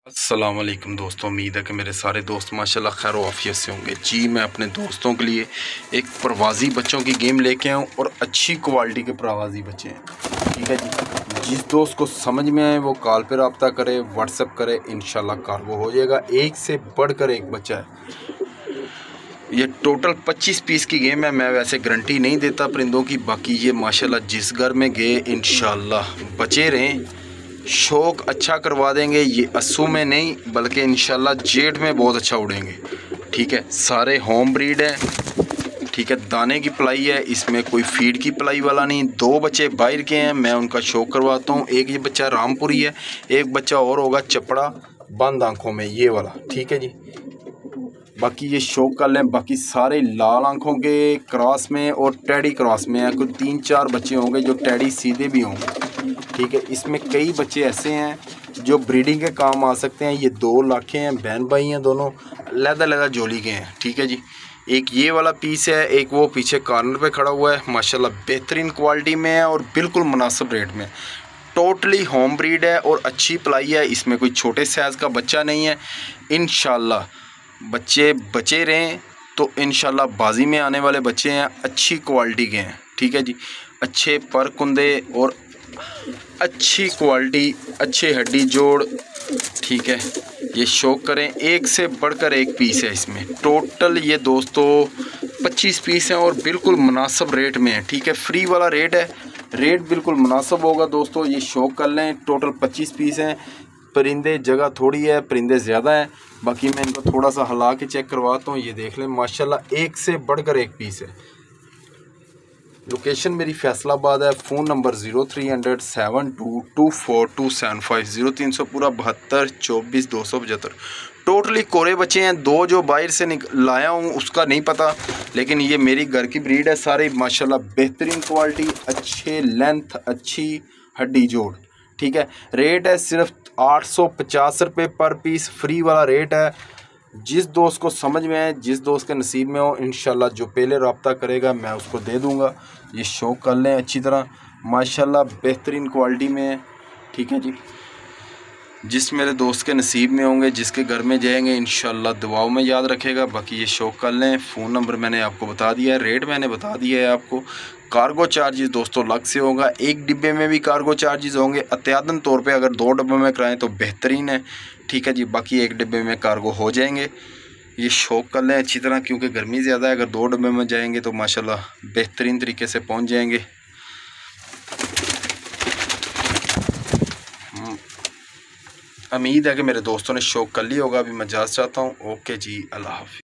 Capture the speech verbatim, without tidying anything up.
अस्सलाम वालेकुम दोस्तों, उम्मीद है कि मेरे सारे दोस्त माशाल्लाह खैर आफियत से होंगे। जी मैं अपने दोस्तों के लिए एक प्रवासी बच्चों की गेम लेके आऊँ और अच्छी क्वालिटी के प्रवासी बच्चे हैं। ठीक है जी, जिस दोस्त को समझ में आए वो कॉल पे रब्ता करे, व्हाट्सएप करे, इंशाल्लाह कार्गो हो जाएगा। एक से बढ़कर एक बच्चा है। ये टोटल पच्चीस पीस की गेम है। मैं वैसे गारंटी नहीं देता परिंदों की, बाकी ये माशाल्लाह जिस घर में गए इंशाल्लाह बचे रहें, शौक अच्छा करवा देंगे। ये अस्सू में नहीं बल्कि इंशाल्लाह जेठ में बहुत अच्छा उड़ेंगे। ठीक है, सारे होम ब्रीड है। ठीक है, दाने की पलाई है, इसमें कोई फीड की पलाई वाला नहीं। दो बच्चे बाहर के हैं, मैं उनका शौक करवाता हूँ। एक ये बच्चा रामपुरी है, एक बच्चा और होगा चपड़ा बंद आंखों में, ये वाला। ठीक है जी, बाकी ये शौक कर लें। बाकी सारे लाल आंखों के क्रॉस में और टैडी क्रॉस में है। कोई तीन चार बच्चे होंगे जो टैडी सीधे भी होंगे। ठीक है, इसमें कई बच्चे ऐसे हैं जो ब्रीडिंग के काम आ सकते हैं। ये दो लाखे हैं, बहन भाई हैं, दोनों लहदा लहदा जोली के हैं। ठीक है जी, एक ये वाला पीस है, एक वो पीछे कॉर्नर पे खड़ा हुआ है। माशाल्लाह बेहतरीन क्वालिटी में है और बिल्कुल मुनासिब रेट में। टोटली होम ब्रीड है और अच्छी पलाई है। इसमें कोई छोटे साइज़ का बच्चा नहीं है। इंशाल्लाह बच्चे बचे रहें तो इंशाल्लाह बाजी में आने वाले बच्चे हैं, अच्छी क्वालिटी के हैं। ठीक है जी, अच्छे पर कुंदे और अच्छी क्वालिटी, अच्छे हड्डी जोड़। ठीक है, ये शौक करें। एक से बढ़कर एक पीस है इसमें। टोटल ये दोस्तों पच्चीस पीस हैं और बिल्कुल मुनासिब रेट में है। ठीक है, फ्री वाला रेट है, रेट बिल्कुल मुनासिब होगा दोस्तों। ये शौक कर लें। टोटल पच्चीस पीस हैं। परिंदे जगह थोड़ी है, परिंदे ज़्यादा हैं। बाकी मैं इनको थोड़ा सा हिला के चेक करवाता हूँ। ये देख लें माशाल्लाह एक से बढ़कर एक पीस है। लोकेशन मेरी फैसलाबाद है। Phone number zero three hundred seven two two four two seven five zero तीन सौ पूरा बहत्तर चौबीस दो सौ पचहत्तर। टोटली कोरे बच्चे हैं। दो जो बाहर से लाया हूँ उसका नहीं पता, लेकिन ये मेरी घर की ब्रीड है। सारे माशाल्लाह बेहतरीन क्वालिटी, अच्छे लेंथ, अच्छी हड्डी जोड़। ठीक है, रेट है सिर्फ आठ सौ पचास रुपये पर पीस, फ्री वाला रेट है। जिस दोस्त को समझ में आए, जिस दोस्त के नसीब में हो, इंशाल्लाह जो पहले रब्ता करेगा मैं उसको दे दूंगा। ये शौक कर लें अच्छी तरह। माशाल्लाह बेहतरीन क्वालिटी में है। ठीक है जी, जिस मेरे दोस्त के नसीब में होंगे, जिसके घर में जाएंगे, इंशाल्लाह दुआओं में याद रखेगा। बाकी ये शौक कर लें। फ़ोन नंबर मैंने आपको बता दिया है, रेट मैंने बता दिया है आपको। कार्गो चार्जेस दोस्तों अलग से होगा। एक डिब्बे में भी कार्गो चार्जेस होंगे। एहतियातन तौर पे अगर दो डिब्बे में कराएं तो बेहतरीन है। ठीक है जी, बाकी एक डिब्बे में कार्गो हो जाएंगे। ये शौक कर लें अच्छी तरह, क्योंकि गर्मी ज़्यादा है। अगर दो डिब्बे में जाएंगे तो माशाल्लाह बेहतरीन तरीके से पहुँच जाएंगे। उम्मीद है कि मेरे दोस्तों ने शौक कर लिया होगा। अभी मैं इजाज़त चाहता हूँ। ओके जी, अल्लाह हाफ़िज़।